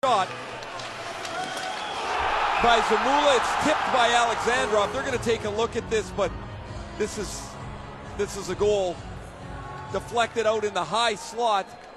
shot by Zamula. It's tipped by Alexandrov. They're going to take a look at this, but this is a goal deflected out in the high slot.